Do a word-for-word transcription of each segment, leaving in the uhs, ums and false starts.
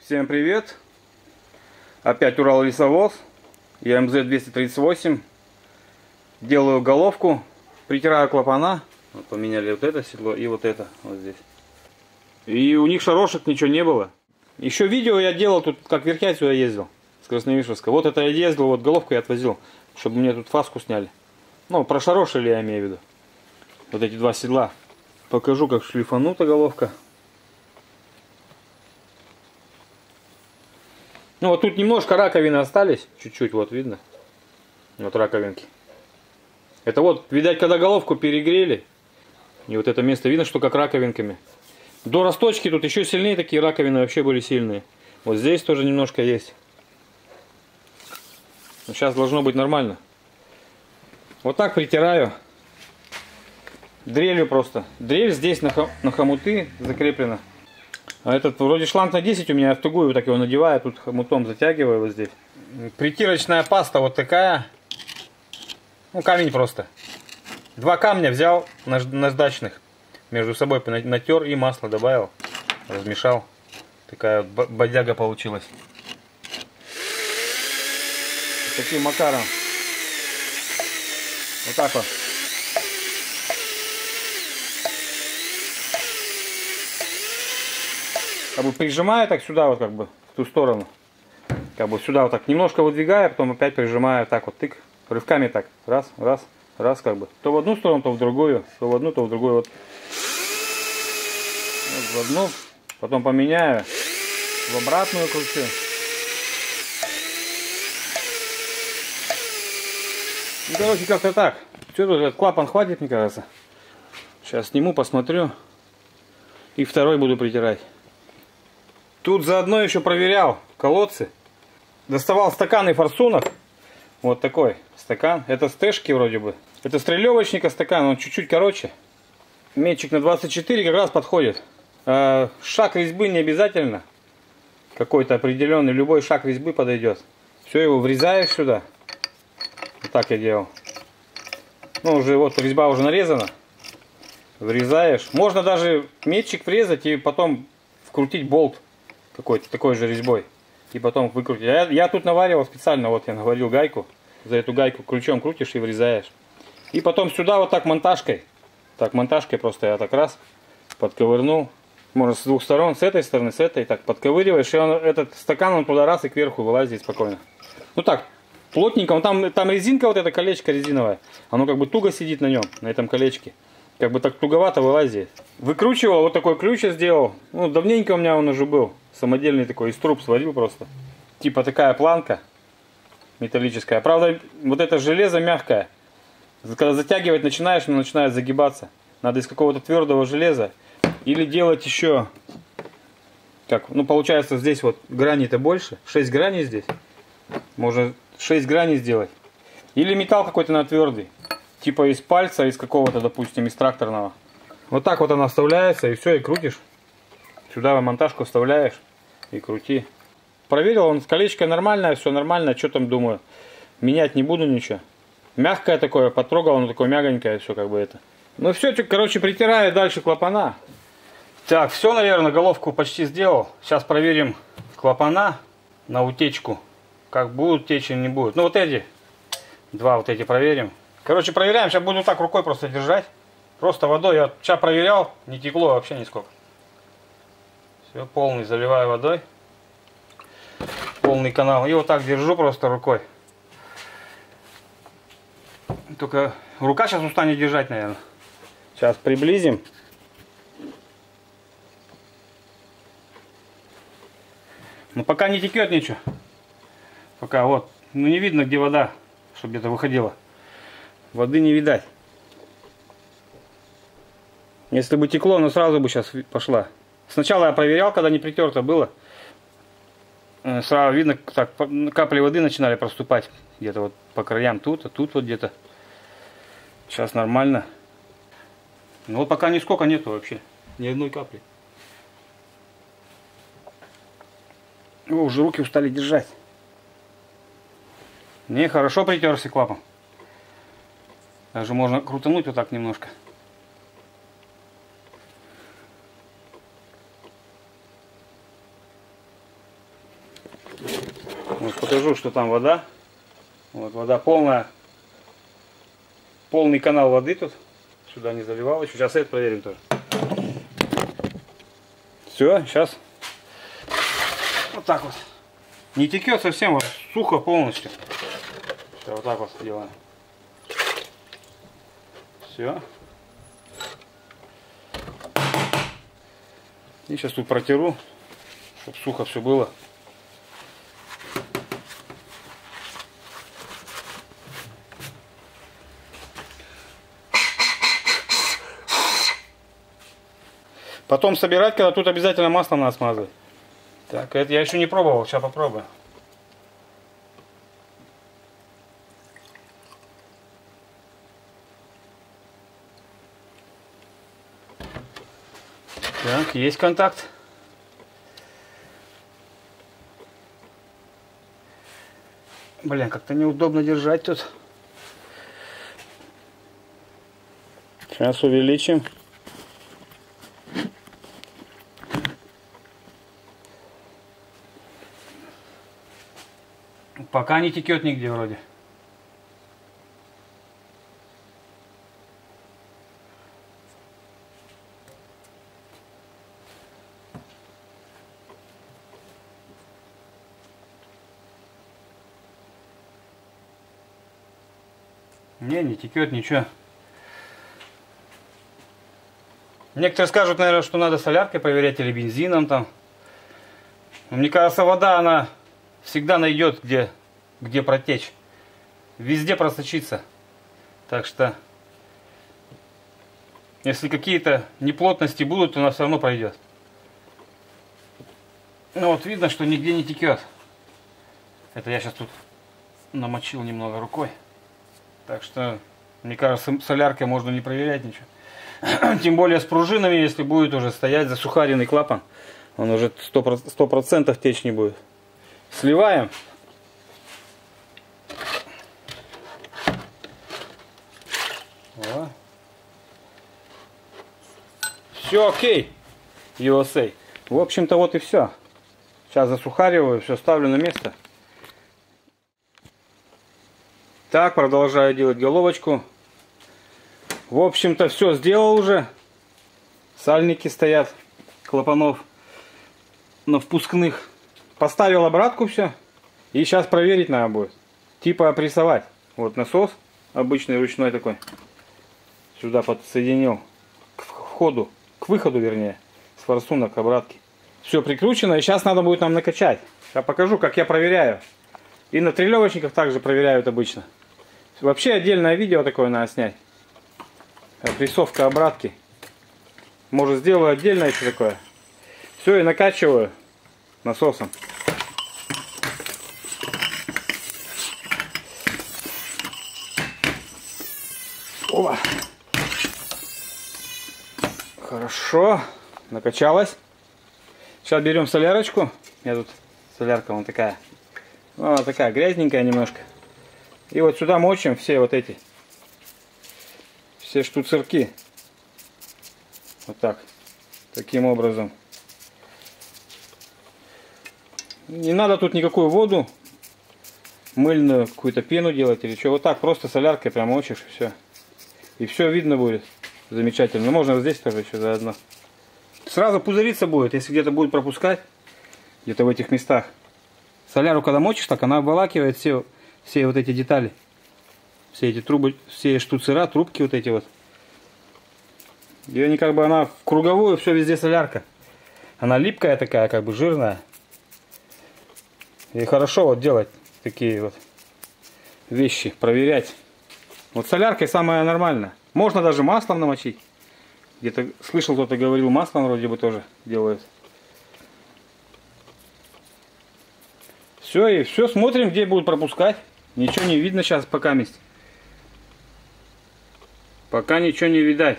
Всем привет! Опять Урал Лесовоз. Я эм зет двести тридцать восемь. Делаю головку, притираю клапана. Вот поменяли вот это седло и вот это вот здесь. И у них шарошек ничего не было. Еще видео я делал тут, как верхять сюда ездил с Красновишевска. Вот это я ездил, вот головку я отвозил, чтобы мне тут фаску сняли. Ну, прошарошили, я имею в виду. Вот эти два седла. Покажу, как шлифанута головка. Ну вот тут немножко раковины остались, чуть-чуть, вот видно, вот раковинки. Это вот, видать, когда головку перегрели, и вот это место видно, что как раковинками. До росточки тут еще сильнее такие раковины вообще были сильные. Вот здесь тоже немножко есть. Но сейчас должно быть нормально. Вот так притираю. Дрелью просто. Дрель здесь на, хом на хомуты закреплена. А этот вроде шланг на десять у меня, я в тугую вот так его надеваю, тут хомутом затягиваю вот здесь. Притирочная паста вот такая. Ну, камень просто. Два камня взял наждачных, между собой натер и масло добавил, размешал. Такая вот бодяга получилась. Таким макаром. Вот так вот. Как бы прижимаю так сюда вот как бы в ту сторону, как бы сюда вот так немножко выдвигаю, потом опять прижимаю так вот тык, рывками так, раз, раз, раз как бы, то в одну сторону, то в другую, то в одну, то в другую, вот, вот в одну, потом поменяю, в обратную кручу. Ну, короче, как-то так. Что тут, этот клапан хватит, мне кажется. Сейчас сниму, посмотрю и второй буду притирать. Тут заодно еще проверял колодцы. Доставал стакан и форсунок. Вот такой стакан. Это с тэшки вроде бы. Это стрелевочника стакан, он чуть-чуть короче. Метчик на двадцать четыре как раз подходит. А шаг резьбы не обязательно. Какой-то определенный, любой шаг резьбы подойдет. Все, его врезаешь сюда. Вот так я делал. Ну, уже вот резьба уже нарезана. Врезаешь. Можно даже метчик врезать и потом вкрутить болт. Какой-то такой же резьбой. И потом выкрутить. Я, я тут наваривал специально, вот я наварил гайку. За эту гайку ключом крутишь и врезаешь. И потом сюда вот так монтажкой. Так, монтажкой просто я так раз подковырнул. Можно с двух сторон, с этой стороны, с этой. Так подковыриваешь. И он, этот стакан, он туда раз и кверху вылазит спокойно. Ну так, плотненько. Он там, там резинка, вот это колечко резиновое. Оно как бы туго сидит на нем, на этом колечке. Как бы так туговато вылазит. Выкручивал, вот такой ключ я сделал. Ну, давненько у меня он уже был. Самодельный такой, из труб сварил просто. Типа такая планка металлическая. Правда, вот это железо мягкое. Когда затягивать начинаешь, оно начинает загибаться. Надо из какого-то твердого железа. Или делать еще... Как, ну, получается, здесь вот граней-то больше. шесть граней здесь. Можно шесть граней сделать. Или металл какой-то на твердый. Типа из пальца, из какого-то, допустим, из тракторного. Вот так вот она вставляется, и все, и крутишь. Сюда монтажку вставляешь и крути. Проверил, он с колечко нормальное, все нормально. Что там, думаю, менять не буду ничего. Мягкое такое, потрогал, оно такое мягонькое, все как бы это. Ну все, короче, притираю дальше клапана. Так, все, наверное, головку почти сделал. Сейчас проверим клапана на утечку. Как будут течь или не будут. Ну вот эти, два вот эти проверим. Короче, проверяем. Сейчас буду так рукой просто держать. Просто водой. Я сейчас проверял, не текло вообще нисколько. Все, полный заливаю водой. Полный канал. И вот так держу просто рукой. Только рука сейчас устанет держать, наверное. Сейчас приблизим. Но пока не текет ничего. Пока вот. Ну не видно, где вода, чтобы где-то выходила. Воды не видать. Если бы текло, но сразу бы сейчас пошла. Сначала я проверял, когда не притерто было. Сразу видно, так капли воды начинали проступать. Где-то вот по краям тут, а тут вот где-то. Сейчас нормально. Но вот пока нисколько нету вообще. Ни одной капли. О, уже руки устали держать. Не, хорошо притерся клапан. Даже можно крутануть вот так немножко. Вот покажу, что там вода. Вот вода полная. Полный канал воды тут. Сюда не заливал еще. Сейчас это проверим тоже. Все, сейчас. Вот так вот. Не текет совсем, вот сухо полностью. Сейчас вот так вот делаем. Все. И сейчас тут протеру, чтобы сухо все было. Потом собирать, когда тут обязательно маслом надо смазывать. Так, это я еще не пробовал, сейчас попробую. Так, есть контакт. Блин, как-то неудобно держать тут. Сейчас увеличим. Пока не текет нигде вроде. Не, не текет ничего. Некоторые скажут, наверное, что надо соляркой проверять или бензином там. Но мне кажется, вода, она всегда найдет, где, где протечь. Везде просочится. Так что, если какие-то неплотности будут, то она все равно пройдет. Ну вот видно, что нигде не текет. Это я сейчас тут намочил немного рукой. Так что, мне кажется, соляркой можно не проверять ничего. Тем более с пружинами, если будет уже стоять засухаренный клапан, он уже сто процентов течь не будет. Сливаем. О. Все окей. ю эс эй. В общем-то вот и все. Сейчас засухариваю, все ставлю на место. Так, продолжаю делать головочку. В общем-то все сделал уже. Сальники стоят, клапанов на впускных. Поставил обратку все. И сейчас проверить надо будет. Типа опрессовать. Вот насос обычный ручной такой. Сюда подсоединил к входу, к выходу вернее. С форсунок обратки. Все прикручено. И сейчас надо будет нам накачать. Я покажу, как я проверяю. И на трелевочниках также проверяют обычно. Вообще отдельное видео такое надо снять. Опрессовка обратки. Может, сделаю отдельно еще такое. Все, и накачиваю насосом. Опа. Хорошо. Накачалась. Сейчас берем солярочку. У меня тут солярка вон такая. Она такая грязненькая немножко. И вот сюда мочим все вот эти. Все штуцерки. Вот так. Таким образом. Не надо тут никакую воду. Мыльную какую-то пену делать или что. Вот так просто соляркой прям мочишь и все. И все видно будет. Замечательно. Можно здесь тоже еще заодно. Сразу пузыриться будет, если где-то будет пропускать. Где-то в этих местах. Соляру когда мочишь, так она обволакивает все, все вот эти детали. Все эти трубы, все штуцера, трубки вот эти вот. И они как бы, она в круговую, все везде солярка. Она липкая такая, как бы жирная. И хорошо вот делать такие вот вещи, проверять. Вот соляркой самое нормальное. Можно даже маслом намочить. Где-то слышал, кто-то говорил, маслом вроде бы тоже делают. Все, и все, смотрим, где будут пропускать. Ничего не видно сейчас пока месть. Пока ничего не видать.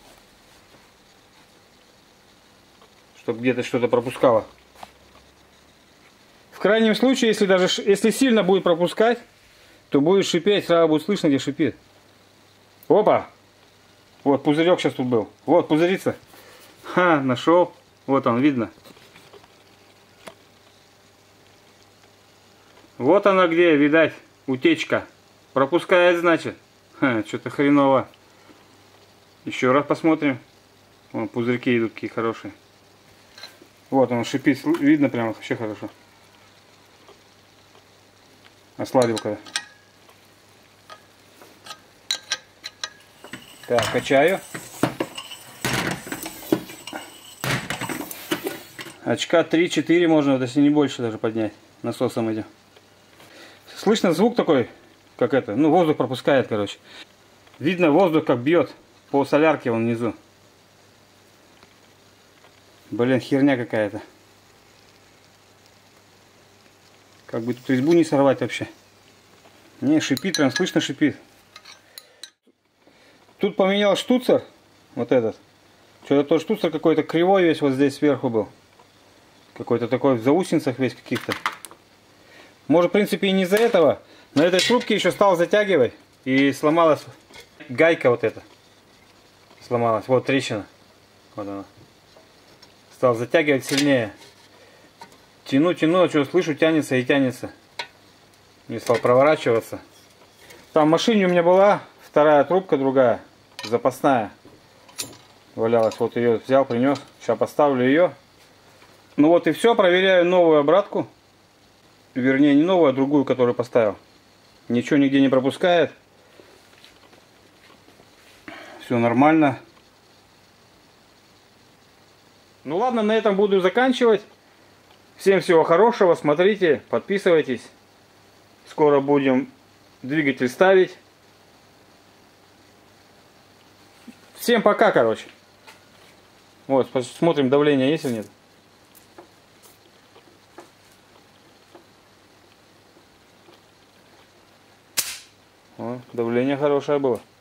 Чтобы где-то что-то пропускало. В крайнем случае, если даже если сильно будет пропускать, то будет шипеть, сразу будет слышно, где шипит. Опа! Вот пузырек сейчас тут был. Вот пузырится. Ха, нашел. Вот он, видно. Вот она где, видать, утечка. Пропускает, значит. Что-то хреново. Еще раз посмотрим. Вон, пузырьки идут такие хорошие. Вот он шипит, видно прямо вообще хорошо. Осладил когда. Так, качаю. Очка три-четыре можно, если не больше даже поднять. Насосом идем. Слышно звук такой, как это, ну воздух пропускает, короче. Видно воздух как бьет по солярке вон внизу. Блин, херня какая-то. Как бы тут резьбу не сорвать вообще. Не, шипит, прям слышно шипит. Тут поменял штуцер, вот этот. Что-то тот штуцер какой-то кривой весь вот здесь сверху был. Какой-то такой в заусенцах весь каких-то. Может, в принципе, и не из-за этого. Но этой трубки еще стал затягивать. И сломалась гайка вот эта. Сломалась. Вот трещина. Вот она. Стал затягивать сильнее. Тяну, тяну, что слышу, тянется и тянется. И стал проворачиваться. Там в машине у меня была вторая трубка другая. Запасная. Валялась. Вот ее взял, принес. Сейчас поставлю ее. Ну вот и все. Проверяю новую обратку. Вернее, не новую, а другую, которую поставил. Ничего нигде не пропускает. Все нормально. Ну ладно, на этом буду заканчивать. Всем всего хорошего. Смотрите, подписывайтесь. Скоро будем двигатель ставить. Всем пока, короче. Вот, посмотрим, давление есть или нет. О, давление хорошее было.